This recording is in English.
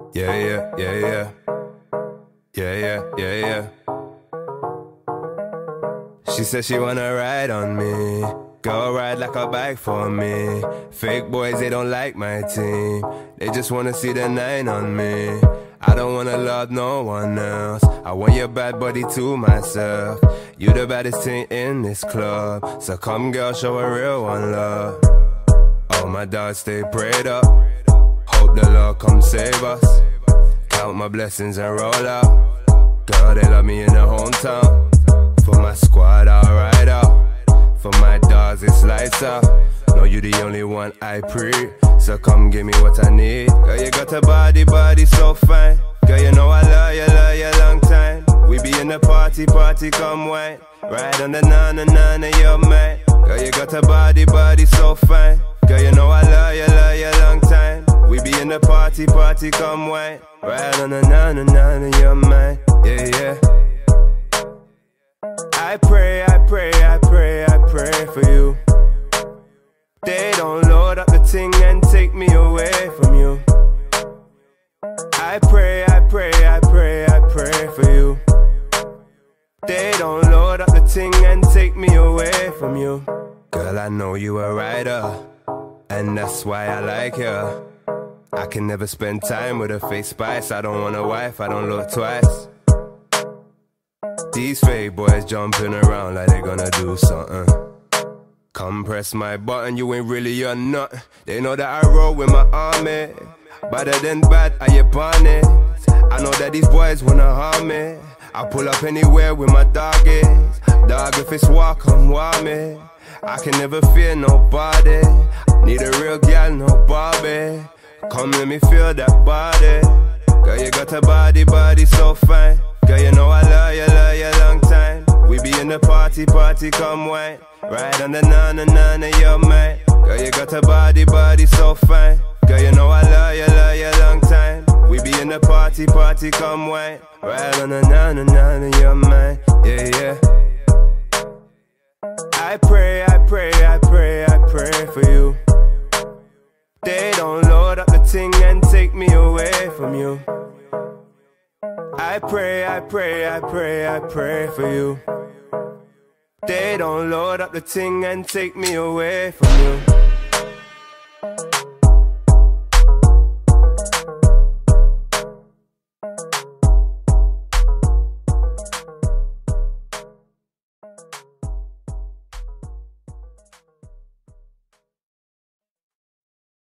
Yeah, yeah, yeah, yeah. Yeah, yeah, yeah, yeah. She said she wanna ride on me. Go ride like a bike for me. Fake boys, they don't like my team. They just wanna see the 9 on me. I don't wanna love no one else. I want your bad body to myself. You the baddest thing in this club. So come girl, show a real one love. All my dogs stay prayed up. Hope the Lord come save us. Count my blessings and roll out. Girl, they love me in the hometown. For my squad, I'll ride out. For my dogs, it's lights out. No, you the only one I pray. So come give me what I need. Girl, you got a body so fine. Girl, you know I love you long time. We be in the party, come wine. Ride on the nana, you're mine. Girl, you got a body so fine. Girl, you know I love you long time. We be in the party, come wine. Ride on the nana, you're mine. Yeah, yeah. I pray for you. They don't load up the thing and take me away from you. I pray for you. They don't load up the thing and take me away from you. Girl, I know you a rider, and that's why I like you. I can never spend time with a fake spice. I don't want a wife, I don't look twice. These fake boys jumping around like they gonna do something. Come press my button, you ain't really a nut. They know that I roll with my army. Better than bad, are you bunny? I know that these boys wanna harm me. I pull up anywhere with my doggies. Dog, if it's war, come want me. I can never fear nobody. Need a real gal, no Barbie. Come let me feel that body. Girl, you got a body so fine. Girl, you know I love you long time. We be in the party, come wine. Ride on the nana, you're mine. Girl, you got a body so fine. Girl, you know I love you long time. We be in the party, come wine. Ride on the nana, you're mine. Yeah, yeah. I pray for you. They don't load up the thing and take me away from you. I pray for you. They don't load up the thing and take me away from you.